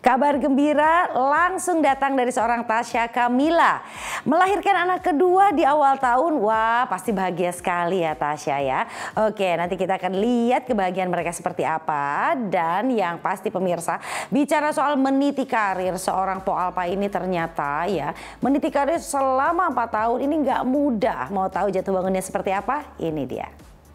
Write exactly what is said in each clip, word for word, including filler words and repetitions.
Kabar gembira langsung datang dari seorang Tasya Kamila. Melahirkan anak kedua di awal tahun. Wah, pasti bahagia sekali ya Tasya ya. Oke, nanti kita akan lihat kebahagiaan mereka seperti apa. Dan yang pasti pemirsa, bicara soal meniti karir seorang Po Alpa ini ternyata ya, meniti karir selama empat tahun ini nggak mudah. Mau tahu jatuh bangunnya seperti apa? Ini dia.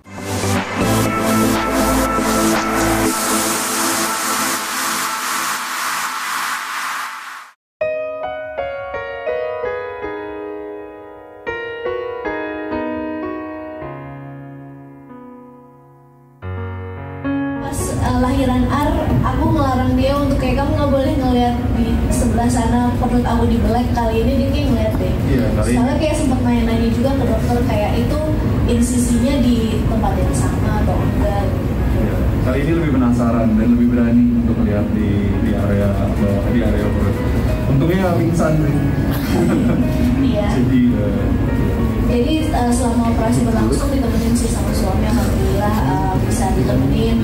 Lahiran Ar, aku ngelarang dia untuk kayak kamu nggak boleh ngeliat di sebelah sana perut aku dibelek. Kali ini dia kayak ngeliat deh. Iya, soalnya kayak sempat nanya-nanya juga ke dokter kayak itu insisinya di tempat yang sama atau enggak. Iya. Kali ini lebih penasaran dan lebih berani untuk melihat di di area di area perut. Untungnya pingsan sih. Iya. Jadi uh, Jadi uh, selama operasi berlangsung ditemenin sih sama suami, alhamdulillah uh, bisa ditemenin.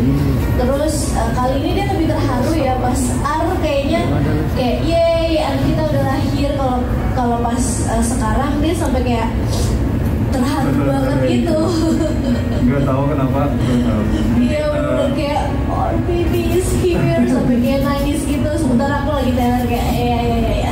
Terus uh, kali ini dia lebih terharu ya pas Ar kayaknya kayak yeay anak kita udah lahir. Kalau kalau pas uh, sekarang dia sampai kayak terharu banget gitu. Nggak tahu kenapa. Iya bener kayak oh baby is here sampai kayak nangis gitu. Sementara aku lagi teler kayak ya ya ya ya.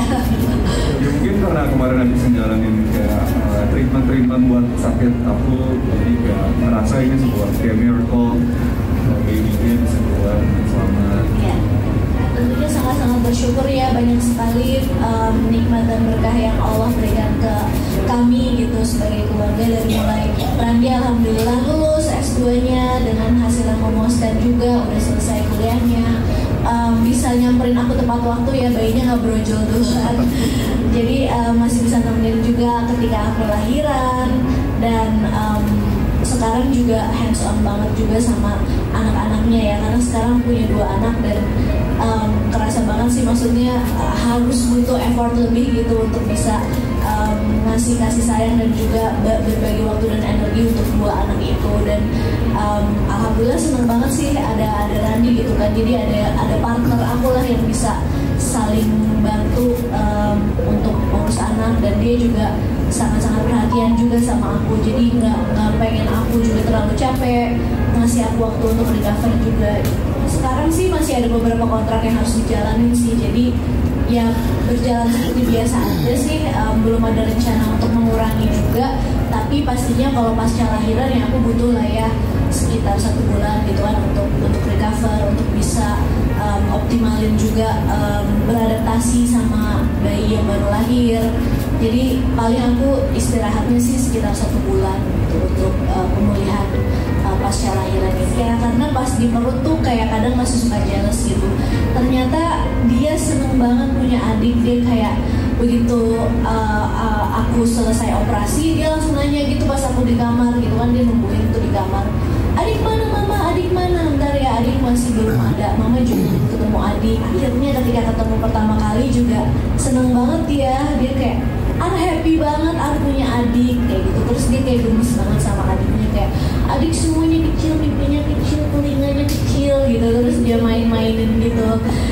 Ya mungkin karena kemarin habis ngejalanin kayak uh, treatment-treatment buat sakit aku, jadi kayak merasa ini sebuah kayak miracle. Baby-nya bisa keluar selamat. Ya, tentunya sangat-sangat bersyukur ya, banyak sekali um, nikmat dan berkah yang Allah berikan ke kami gitu sebagai keluarga. Dari mulai Randi alhamdulillah lulus S dua-nya dengan hasil yang memuaskan juga, udah selesai kuliahnya. Um, bisa nyamperin aku tepat waktu ya, bayinya nggak brojol duluan. Jadi um, masih bisa nemenin juga ketika aku lahiran. Dan um, sekarang juga hands on banget juga sama anak-anaknya ya, karena sekarang punya dua anak dan um, kerasa banget sih, maksudnya uh, harus butuh effort lebih gitu untuk bisa um, ngasih kasih sayang dan juga berbagi waktu dan energi untuk dua anak itu. Dan um, alhamdulillah seneng banget sih ada ada Randi gitu kan, jadi ada ada partner aku lah yang bisa saling bantu um, untuk ngurus anak, dan dia juga sangat-sangat perhatian juga sama aku, jadi nggak nggak pengen aku juga terlalu capek, ngasih aku waktu untuk recover juga. Sekarang sih masih ada beberapa kontrak yang harus dijalanin sih, jadi ya berjalan seperti biasa aja sih, um, belum ada rencana untuk mengurangi juga, tapi pastinya kalau pasca lahiran ya aku butuh lah ya sekitar satu bulan gitu kan untuk untuk recover, untuk bisa um, optimalin juga um, beradaptasi sama bayi yang baru lahir. Jadi paling aku istirahatnya sih sekitar satu bulan gitu, untuk uh, pemulihan uh, pasca lahiran ini ya, karena pas di perut tuh kayak kadang masih suka jealous gitu. Ternyata dia seneng banget punya adik, dia kayak begitu uh, uh, aku selesai operasi dia langsung nanya gitu pas aku di kamar gitu kan, dia nungguin tuh di kamar, adik mana mama, adik mana, bentar ya adik masih belum ada, mama juga belum ketemu adik. Akhirnya ketika ketemu pertama kali juga seneng banget dia, dia kayak Ar happy banget Ar punya adik kayak gitu. Terus dia kayak gemes banget sama adiknya, kayak adik semuanya kecil, pipinya kecil, telinganya kecil gitu. Terus dia main-mainin gitu,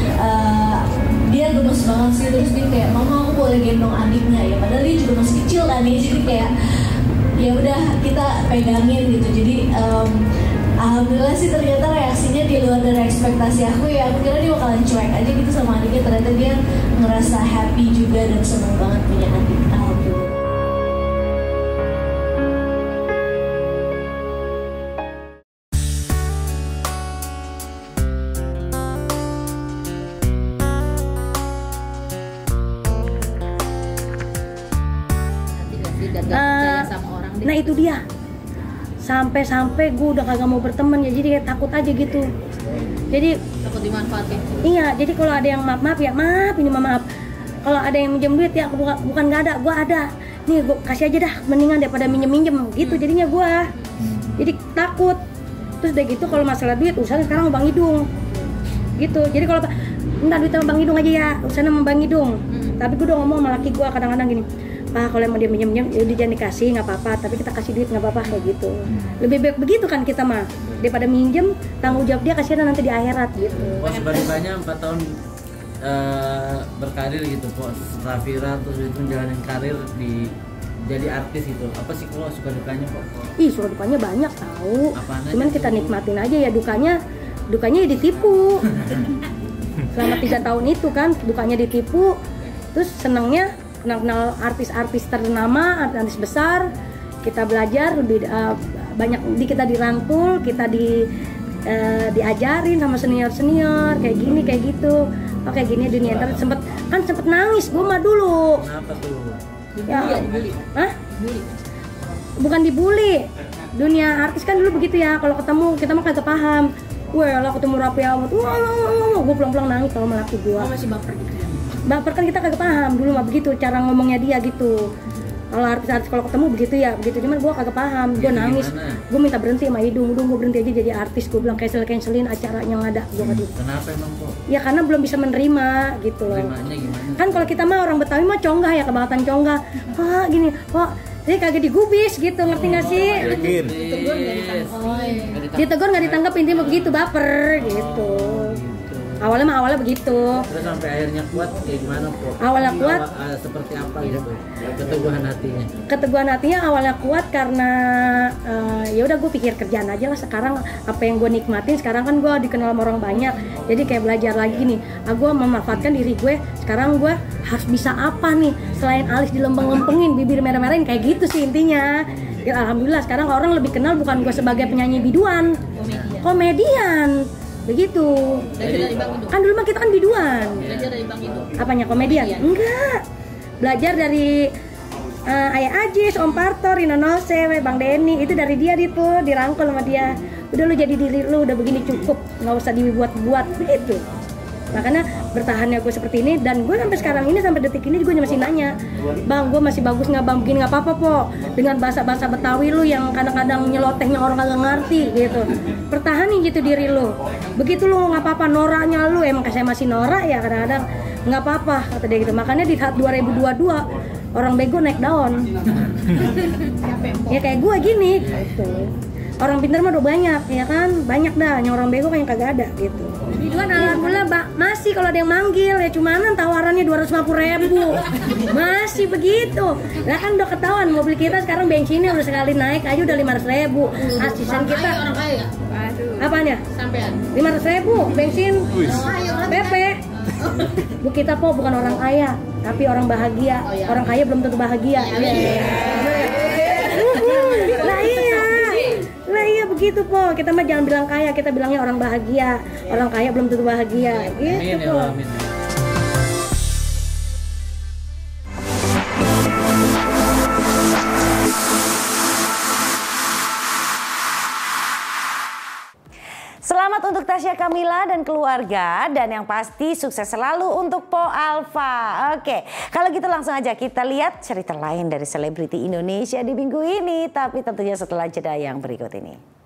uh, dia gemes banget sih. Terus dia kayak mama aku boleh gendong adiknya ya, padahal dia juga masih kecil kan ya, jadi kayak ya udah kita pegangin gitu. Jadi um, alhamdulillah sih ternyata reaksinya di luar dari ekspektasi aku ya. Aku kira dia bakalan cuek aja gitu sama adiknya, ternyata dia ngerasa happy juga dan seneng banget punya adik. Alhamdulillah. Uh, nah itu dia. Sampai-sampai gue udah kagak mau berteman ya, jadi kayak takut aja gitu. Jadi takut dimanfaatin. Iya, jadi kalau ada yang maaf maaf ya maaf, ini maaf. Kalau ada yang minjem duit ya aku bukan bukan nggak ada, gue ada. Nih gue kasih aja dah, mendingan daripada minjem minjem gitu. Hmm. Jadinya gue, jadi takut. Terus udah gitu kalau masalah duit, urusan sekarang Bang Hidung. Gitu. Jadi kalau enggak duit sama Bang Hidung aja ya, urusan sama Bang Hidung. Hmm. Tapi gue udah ngomong sama laki gue kadang-kadang gini, Pak kalau mau dia minjem-minjem ya udah jangan dikasih, nggak apa-apa, tapi kita kasih duit nggak apa-apa kayak gitu. Lebih baik begitu kan kita mah, daripada minjem tanggung jawab dia kasihan nanti di akhirat gitu. Pos baribanya empat tahun uh, berkarir gitu kok setelah viral terus itu menjalani karir di jadi artis gitu, apa sih kalau suka dukanya kok? Ih, suka dukanya banyak tahu. Apaan Cuman aja kita tuh? nikmatin aja ya, dukanya dukanya ya ditipu. Selama tiga tahun itu kan dukanya ditipu, terus senangnya kenal-kenal artis-artis ternama, artis besar. Kita belajar lebih uh, banyak, di kita dirangkul, kita di uh, diajarin sama senior-senior kayak gini kayak gitu. Oh, kayak gini dunia internet sempet kan sempet nangis gue mah dulu. Kenapa tuh? Ya, hah? Bukan dibully. Dunia artis kan dulu begitu ya, kalau ketemu kita mah kagak paham. Wah, lah ketemu Raffi Ahmad, wah, gue pulang-pulang nangis kalau sama laki gue. Oh, masih baper gitu ya? Baper kan kita kagak paham dulu mah begitu cara ngomongnya dia gitu. Kalau artis-artis kalau ketemu begitu ya, begitu cuman gue kagak paham, gue Gitu nangis, gimana? gue minta berhenti sama hidung, udah gue berhenti aja jadi artis, gue bilang cancel cancelin acaranya yang ada, gue Hmm, gitu. kenapa emang kok? Ya karena belum bisa menerima gitu loh. Terimanya gimana? Kan kalau kita mah orang Betawi mah conggah ya, kebangetan conggah. Wah gini, kok jadi kagak digubis gitu, ngerti nggak sih? Yakin. Ditegur nggak ditangkap? Oh iya. Ditegur nggak ditangkap, intinya begitu, baper gitu. Awalnya mah awalnya begitu. Terus sampai akhirnya kuat kayak gimana kok? Awalnya kuat? Awal- uh, seperti apa gitu? Keteguhan hatinya. Keteguhan hatinya awalnya kuat karena uh, ya udah gue pikir kerjaan aja lah sekarang, apa yang gue nikmatin sekarang kan gue dikenal sama orang banyak, jadi kayak belajar lagi nih, ah, gue memanfaatkan diri gue sekarang, gue harus bisa apa nih selain alis dilempeng-lempengin, bibir merah-merahin kayak gitu sih intinya. Ya, alhamdulillah sekarang orang lebih kenal bukan gue sebagai penyanyi biduan, Komedian. komedian begitu. Belajar dari Bang Indo. Kan dulu mah kita kan biduan. Belajar dari Bang Indo. Apanya, komedian? Komedian. Enggak. Belajar dari uh, Ayah Ajis, Om Parto, Rino Nose, Bang Denny, itu dari dia itu, dirangkul sama dia. Udah lu jadi diri lu, udah begini cukup, nggak usah dibuat-buat begitu. Makanya bertahannya gue seperti ini, dan gue sampai sekarang ini, sampai detik ini gue masih nanya, Bang, gue masih bagus nggak Bang, begini nggak apa-apa po, dengan bahasa-bahasa Betawi lu yang kadang-kadang nyelotehnya orang kagak ngerti gitu. Pertahanin gitu diri lu, begitu lu nggak apa-apa, noraknya lu emang saya masih norak ya kadang-kadang, nggak apa-apa kata dia gitu. Makanya di saat dua ribu dua puluh dua orang bego naik daun, ya kayak gue gini gitu. Orang pintar mah udah banyak, ya kan? Banyak dah, yang orang bego kayak kagak ada gitu. Biduan alhamdulillah ba- masih kalau ada yang manggil ya, cumanan tawarannya dua ratus lima puluh ribu. Masih begitu. Lah kan udah ketahuan mobil kita sekarang bensinnya udah sekali naik aja udah lima ratus ribu. Asisten Kaya, kita orang kaya ya? apaan ya? Sampean. lima ratus ribu bensin B P. Bu, kita po bukan orang kaya, tapi orang bahagia. Oh, iya. Orang kaya belum tentu bahagia. Lah iya. Lah iya begitu po. Kita mah jangan bilang kaya, kita bilangnya orang bahagia. Orang kaya belum tentu bahagia. Gitu Amin ya po. Allah, amin. Selamat untuk Tasya Kamila dan keluarga, dan yang pasti sukses selalu untuk Po Alfa. Oke, kalau gitu langsung aja kita lihat cerita lain dari selebriti Indonesia di minggu ini, tapi tentunya setelah jeda yang berikut ini.